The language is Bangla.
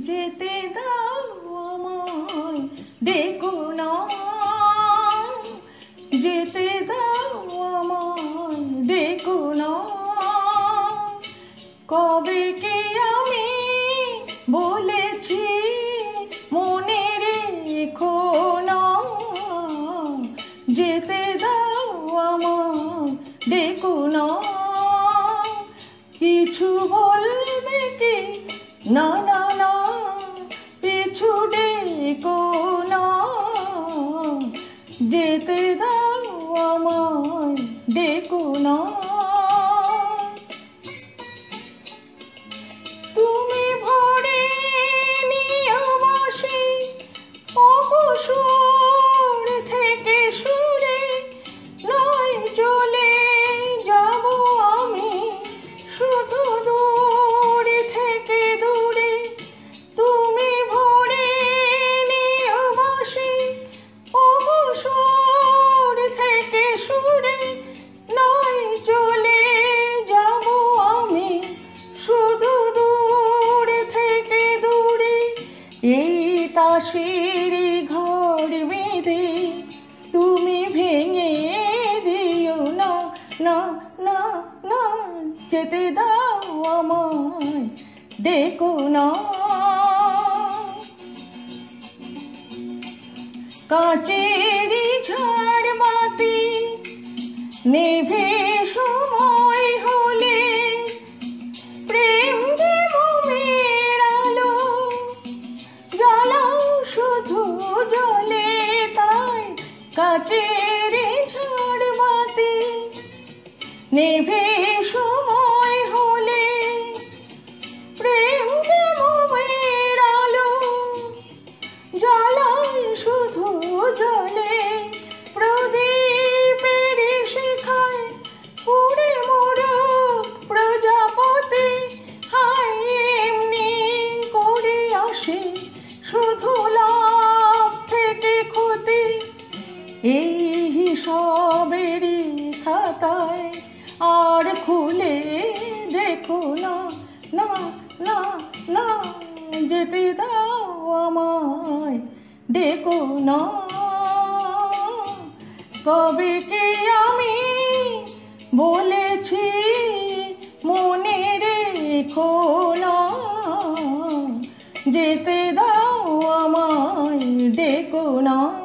যেতে দাও আমায়, ডেকো না। যেতে দাও আমায়, ডেকো না। কবে কি আমি বলেছি মনে রেখো না। যেতে দাও আমায়, ডেকো না। কিছু বলবে কি? না না না, পিছু ডেকো না। যেতে দাও আমায়, ডেকো না। তুমি ভরে নিও বসে অবসর থেকে সুরে, নয় চলে যাব আমি শুধু দূর থেকে দূরে। তুমি ভরে নিও বসে অবসর থেকে সুরে, নয় চলে যাব আমি শুধু দূর থেকে দূরে। এই তাসের ঘর বেঁধে তুমি ভেঙে দিও না, না না না। যেতে দাও আমায়, ডেকো না। কাচের ঝাড়বাতি নেভে সময় হলে, প্রেম যে মোমের আলো জ্বালাও শুধু জলে। তাই কাচের ঝাড়বাতি নেভে সময় হলে, প্রেম যে মোমের আলো জ্বালাও শুধু জলে। প্রদীপের শিখায় পুড়ে মরুক প্রজাপতি, হায় এমনি করে আসে শুধু লাভ থেকে ক্ষতি। এই হিসাবেরই খাতায় আর খুলে দেখো না, না না না। যেতে দাও আমায়, ডেকো না। কবে কি আমি বলেছি মনে রেখো না। যেতে দাও আমায়, ডেকো না।